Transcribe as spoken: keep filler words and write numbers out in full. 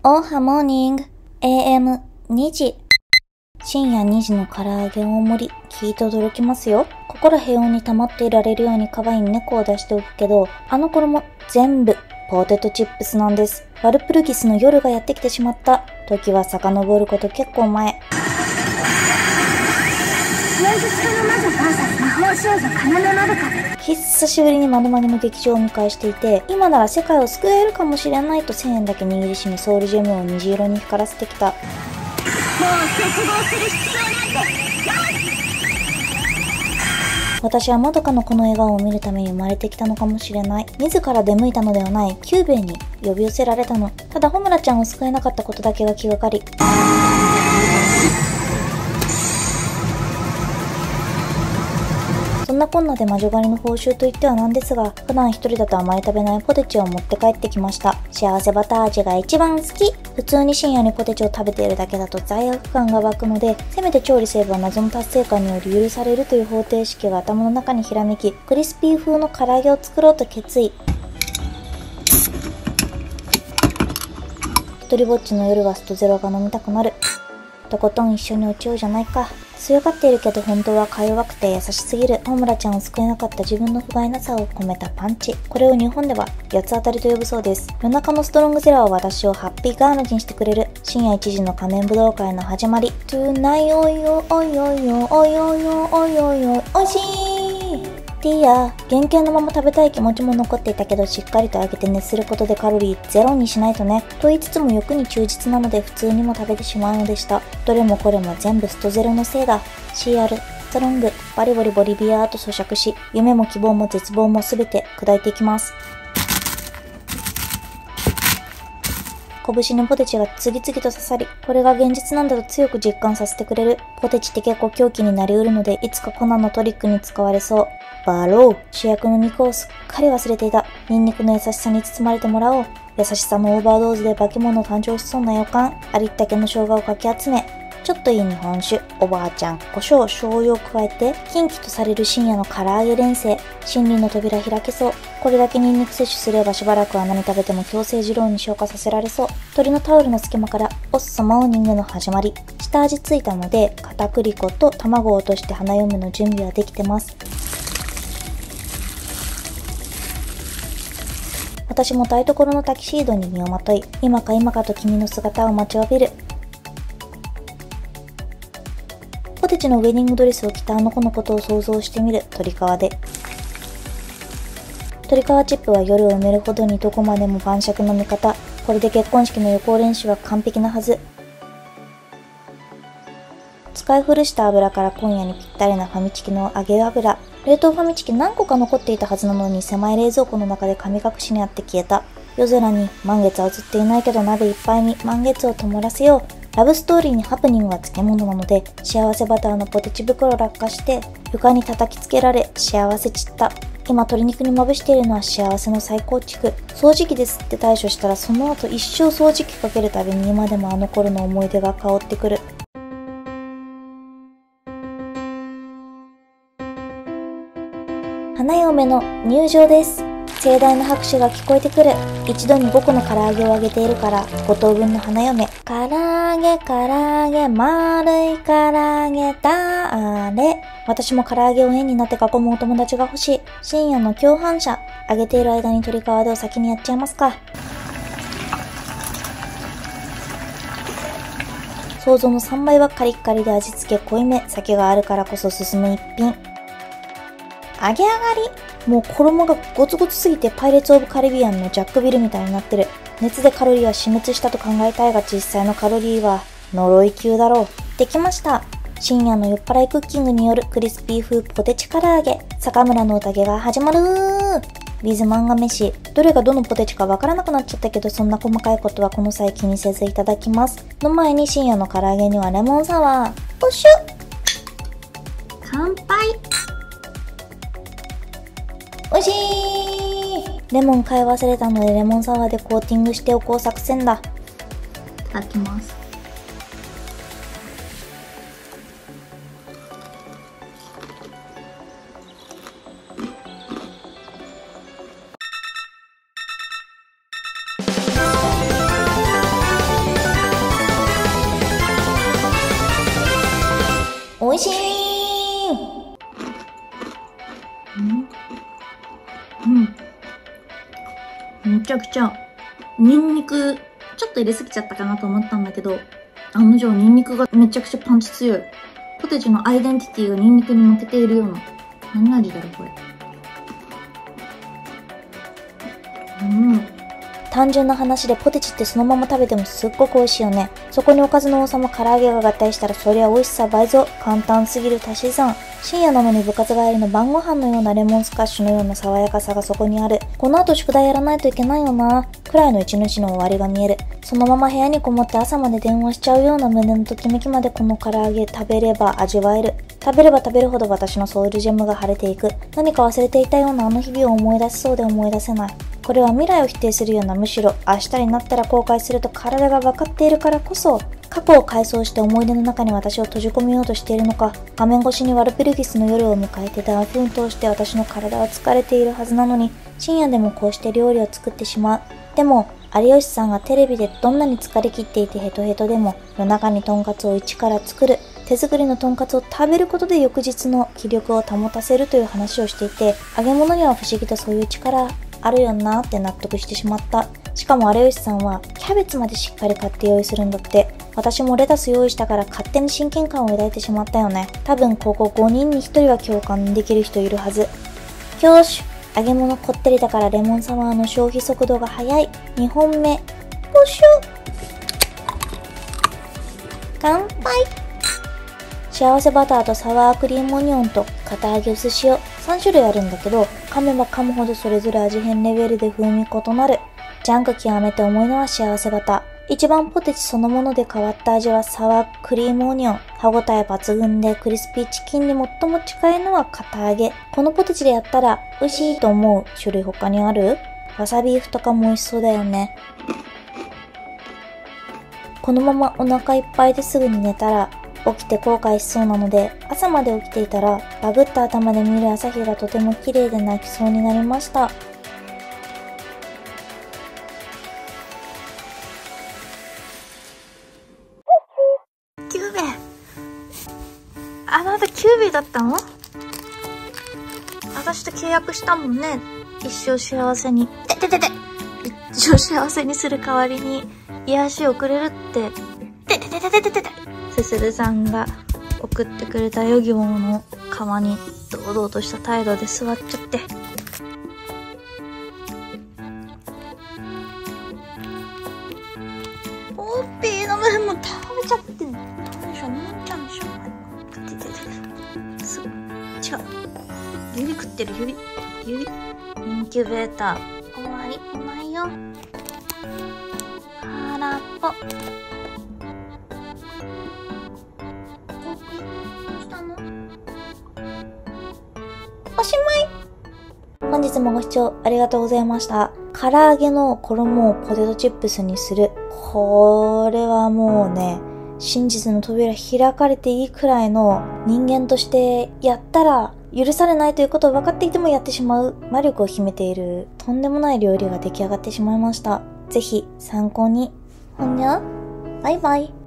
おはモーニング エーエムにじ。深夜にじの唐揚げ大盛り、聞いて驚きますよ。ここら平穏に溜まっていられるように可愛い猫を出しておくけど、あの頃も全部ポテトチップスなんです。ワルプルギスの夜がやってきてしまった。時は遡ること結構前。 伝説の魔女さんさん魔法少女かなめまどか。 久しぶりに窓マギの劇場を見返していて、今なら世界を救えるかもしれないとせんえんだけ握りしめソウルジェムを虹色に光らせてきた。 もう絶望する必要なんて。 私はまどかのこの笑顔を見るために生まれてきたのかもしれない。自ら出向いたのではない、キューベイに呼び寄せられたの。ただホムラちゃんを救えなかったことだけが気がかり。そんなこんなで魔女狩りの報酬といってはなんですが、普段一人だとあまり食べないポテチを持って帰ってきました。幸せバター味が一番好き。普通に深夜にポテチを食べているだけだと罪悪感が湧くので、せめて調理すれば謎の達成感により許されるという方程式が頭の中にひらめき、クリスピー風の唐揚げを作ろうと決意。一人ぼっちの夜はストゼロが飲みたくなる。とことん一緒に落ちようじゃないか。強がっているけど本当はか弱くて優しすぎる。ホムラちゃんを救えなかった自分の不甲斐なさを込めたパンチ。これを日本では八つ当たりと呼ぶそうです。夜中のストロングゼロは私をハッピーガールにしてくれる。深夜いちじの仮面武道会の始まり。トゥーナイおいおおいおいおおいおいおいおいおいおいしいティーヤ、原型のまま食べたい気持ちも残っていたけど、しっかりと揚げて熱することでカロリーゼロにしないとね。と言いつつも欲に忠実なので普通にも食べてしまうのでした。どれもこれも全部ストゼロのせいだ。シーアール、ストロング、バリバリボリビアーと咀嚼し、夢も希望も絶望もすべて砕いていきます。拳にポテチが次々と刺さり、これが現実なんだと強く実感させてくれる。ポテチって結構狂気になりうるので、いつかコナンのトリックに使われそう。バロー、主役の肉をすっかり忘れていた。ニンニクの優しさに包まれてもらおう。優しさのオーバードーズで化け物誕生しそうな予感。ありったけの生姜をかき集め、ちょっといい日本酒、おばあちゃん、胡椒、醤油を加えて、禁忌とされる深夜の唐揚げ連成。森林の扉開けそう。これだけニンニク摂取すればしばらくは何食べても強制二郎に消化させられそう。鳥のタオルの隙間からオッソモーニングの始まり。下味ついたので片栗粉と卵を落として花嫁の準備はできてます。私も台所のタキシードに身をまとい、今か今かと君の姿を待ちわびる。ポテチのウェディングドレスを着たあの子のことを想像してみる。鳥皮で。鳥皮チップは夜を埋めるほどにどこまでも晩酌の味方。これで結婚式の予行練習は完璧なはず。使い古した油から今夜にぴったりなファミチキの揚げ油。冷凍ファミチキ何個か残っていたはずなのに狭い冷蔵庫の中で神隠しにあって消えた。夜空に満月は映っていないけど鍋いっぱいに満月を灯らせよう。ラブストーリーにハプニングは漬物なので、幸せバターのポテチ袋落下して床に叩きつけられ幸せ散った。今鶏肉にまぶしているのは幸せの再構築。掃除機ですって対処したらその後一生掃除機かけるたびに今でもあの頃の思い出が香ってくる。花嫁の入場です。盛大な拍手が聞こえてくる。一度にごこの唐揚げを揚げているからご等分の花嫁。唐揚げ唐揚げ丸い唐揚げだれ。私も唐揚げを円になって囲むお友達が欲しい。深夜の共犯者。揚げている間に鶏皮でを先にやっちゃいますか。想像のさんばいはカリッカリで味付け濃いめ。酒があるからこそ進む一品。揚げ上がり。もう衣がゴツゴツすぎてパイレーツ・オブ・カリビアンのジャックビルみたいになってる。熱でカロリーは死滅したと考えたいが実際のカロリーは呪い級だろう。できました。深夜の酔っ払いクッキングによるクリスピー風ポテチ唐揚げ。坂村の宴が始まるー。ビズ漫画飯。どれがどのポテチかわからなくなっちゃったけど、そんな細かいことはこの際気にせずいただきます。の前に深夜の唐揚げにはレモンサワー。おしゅ乾杯。おいしい。レモン買い忘れたのでレモンサワーでコーティングしておこう作戦だ。いただきます。 味しいうん。うん。めちゃくちゃ、ニンニク、ちょっと入れすぎちゃったかなと思ったんだけど、案の定ニンニクがめちゃくちゃパンチ強い。ポテチのアイデンティティがニンニクに負けているような。何味だろこれ。うん。 単純な話でポテチってそのまま食べてもすっごく美味しいよね。そこにおかずの王様唐揚げが合体したらそりゃ美味しさ倍増。簡単すぎる足し算。深夜なのに部活帰りの晩ご飯のようなレモンスカッシュのような爽やかさがそこにある。この後宿題やらないといけないよなくらいの一日の終わりが見える。そのまま部屋にこもって朝まで電話しちゃうような胸のときめきまでこの唐揚げ食べれば味わえる。食べれば食べるほど私のソウルジェムが晴れていく。何か忘れていたようなあの日々を思い出しそうで思い出せない。これは未来を否定するような、むしろ明日になったら後悔すると体が分かっているからこそ、過去を回想して思い出の中に私を閉じ込めようとしているのか。画面越しにワルピルギスの夜を迎えてダーフン通して私の体は疲れているはずなのに、深夜でもこうして料理を作ってしまう。でも有吉さんがテレビでどんなに疲れ切っていてヘトヘトでも夜中にとんかつを一から作る、手作りのとんかつを食べることで翌日の気力を保たせるという話をしていて、揚げ物には不思議とそういう力あるよなって納得してしまった。しかも有吉さんはキャベツまでしっかり買って用意するんだって。私もレタス用意したから勝手に親近感を抱いてしまったよね。多分ここごにんにひとりは共感できる人いるはず。教師、揚げ物こってりだからレモンサワーの消費速度が速い。にほんめ、ポシュ乾杯。幸せバターとサワークリームオニオンと堅揚げ薄塩さん種類あるんだけど、噛めば噛むほどそれぞれ味変レベルで風味異なる。ジャンク極めて重いのは幸せバター。一番ポテチそのもので変わった味はサワークリームオニオン。歯ごたえ抜群でクリスピーチキンに最も近いのは堅揚げ。このポテチでやったら美味しいと思う種類他にある？わさビーフとかも美味しそうだよね。このままお腹いっぱいですぐに寝たら起きて後悔しそうなので、朝まで起きていたらバグった頭で見る朝日がとても綺麗で泣きそうになりました。 キューベ、あなたキューベだったの？私と契約したもんね。一生幸せに、てててて一生幸せにする代わりに癒しをくれるって、ててててててててすするさんが送ってくれたヨギボーの川に堂々とした態度で座っちゃって。ポッピーの分も食べちゃってんの。なんでしょ、なんちゃんでしょ。ててててす違う。指食ってる、指。指。インキュベーター。終わり。来ないよ。空っぽ。おしまい。本日もご視聴ありがとうございました。唐揚げの衣をポテトチップスにする。これはもうね、真実の扉開かれていいくらいの人間としてやったら許されないということを分かっていてもやってしまう魔力を秘めているとんでもない料理が出来上がってしまいました。ぜひ参考に。ほんにゃ？バイバイ。